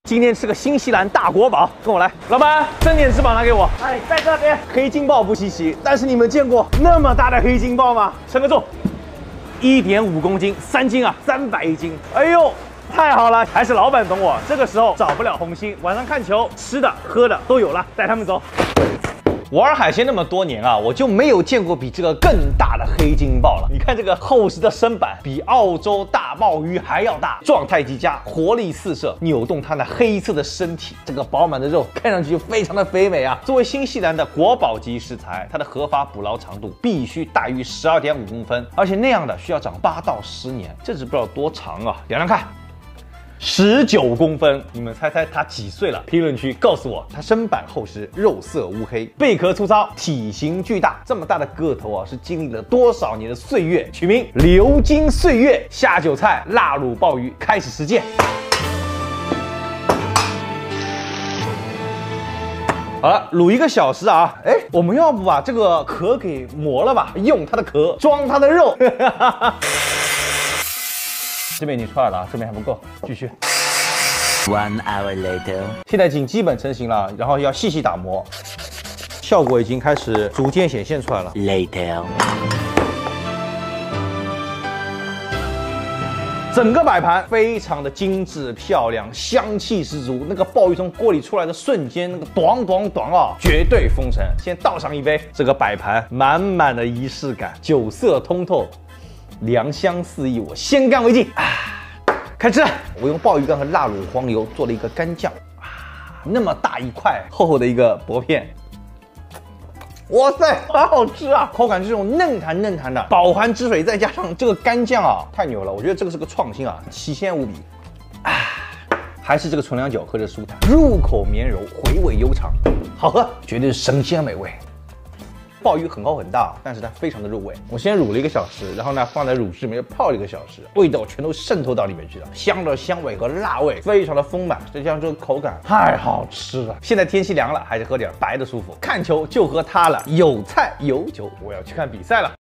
今天吃个新西兰大国宝，跟我来。老板，蒸点翅膀拿给我。哎，在这边。黑金鲍不稀奇，但是你们见过那么大的黑金鲍吗？称个重，1.5公斤，3斤啊，300一斤。哎呦！ 太好了，还是老板懂我。这个时候找不了红心，晚上看球，吃的喝的都有了，带他们走。玩海鲜那么多年啊，我就没有见过比这个更大的黑金鲍了。你看这个厚实的身板，比澳洲大鲍鱼还要大，状态极佳，活力四射，扭动它那黑色的身体，这个饱满的肉看上去就非常的肥美啊。作为新西兰的国宝级食材，它的合法捕捞长度必须大于12.5公分，而且那样的需要长8到10年，这只不知道多长啊！量量看。 19公分，你们猜猜它几岁了？评论区告诉我，它身板厚实，肉色乌黑，贝壳粗糙，体型巨大。这么大的个头啊，是经历了多少年的岁月？取名流金岁月。下酒菜辣卤鲍鱼，开始实践。好了，卤1个小时啊！哎，我们要不把这个壳给磨了吧？用它的壳装它的肉。这边已经出来了啊，这边还不够，继续。1 hour later， 现在已经基本成型了，然后要细细打磨，效果已经开始逐渐显现出来了。Later， 整个摆盘非常的精致漂亮，香气十足。那个鲍鱼从锅里出来的瞬间，那个咚咚咚啊，绝对封神。先倒上一杯，这个摆盘满满的仪式感，酒色通透。 良香四溢，我先干为敬啊！开吃，我用鲍鱼干和辣卤黄油做了一个干酱啊，那么大一块，厚厚的一个薄片，哇塞，好好吃啊！口感是这种嫩弹嫩弹的，饱含汁水，再加上这个干酱啊，太牛了！我觉得这个是个创新啊，奇鲜无比啊！还是这个纯粮酒喝着舒坦，入口绵柔，回味悠长，好喝，绝对是神仙美味。 鲍鱼很厚很大，但是它非常的入味。我先卤了1个小时，然后呢放在乳汁里面泡了1个小时，味道全都渗透到里面去了，香的香味和辣味非常的丰满，再加上这个口感太好吃了。现在天气凉了，还是喝点白的舒服。看球就喝它了，有菜有酒，我要去看比赛了。